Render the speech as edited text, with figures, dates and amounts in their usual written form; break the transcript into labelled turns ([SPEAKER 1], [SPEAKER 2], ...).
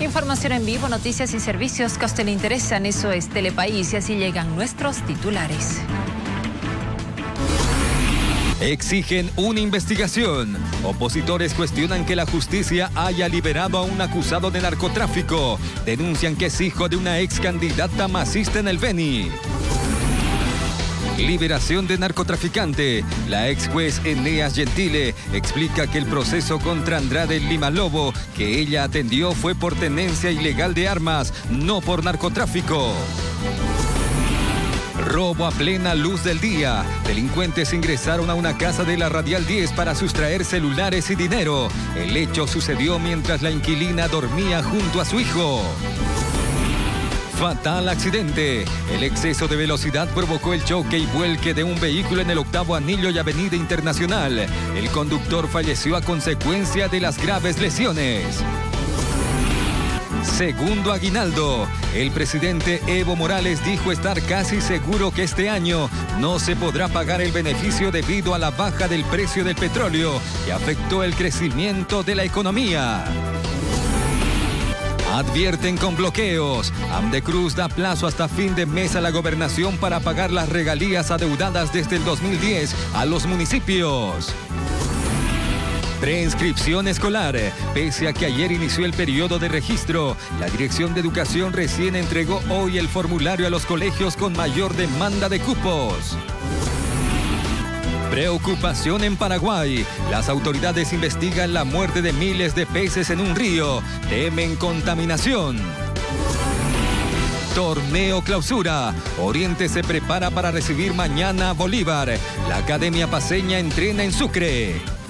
[SPEAKER 1] Información en vivo, noticias y servicios que a usted le interesan. Eso es Telepaís y así llegan nuestros titulares.
[SPEAKER 2] Exigen una investigación. Opositores cuestionan que la justicia haya liberado a un acusado de narcotráfico. Denuncian que es hijo de una ex candidata masista en el Beni. Liberación de narcotraficante. La ex juez Eneas Gentile explica que el proceso contra Andrade Lima Lobo que ella atendió fue por tenencia ilegal de armas, no por narcotráfico. Robo a plena luz del día. Delincuentes ingresaron a una casa de la Radial 10 para sustraer celulares y dinero. El hecho sucedió mientras la inquilina dormía junto a su hijo. Fatal accidente. El exceso de velocidad provocó el choque y vuelque de un vehículo en el 8º anillo y Avenida Internacional. El conductor falleció a consecuencia de las graves lesiones. Segundo aguinaldo. El presidente Evo Morales dijo estar casi seguro que este año no se podrá pagar el beneficio debido a la baja del precio del petróleo que afectó el crecimiento de la economía. Advierten con bloqueos. Amdecruz da plazo hasta fin de mes a la gobernación para pagar las regalías adeudadas desde el 2010 a los municipios. Preinscripción escolar. Pese a que ayer inició el periodo de registro, la Dirección de Educación recién entregó hoy el formulario a los colegios con mayor demanda de cupos. Preocupación en Paraguay. Las autoridades investigan la muerte de miles de peces en un río. Temen contaminación. Torneo Clausura. Oriente se prepara para recibir mañana a Bolívar. La Academia Paceña entrena en Sucre.